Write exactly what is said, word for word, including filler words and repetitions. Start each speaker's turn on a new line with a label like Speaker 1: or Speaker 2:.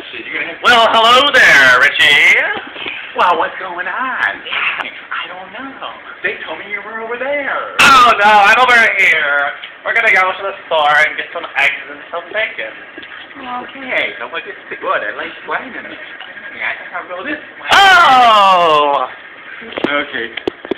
Speaker 1: shit. You're gonna have
Speaker 2: Well, hello there, Richie.
Speaker 1: Well, what's going on? I don't know. They told me you were over there.
Speaker 2: Oh, no, I'm over here. We're gonna go to the store and get some eggs and some bacon.
Speaker 1: Okay, so what is it? Good. I like Brennan. I think I'll go this way.
Speaker 2: Oh!
Speaker 1: Okay.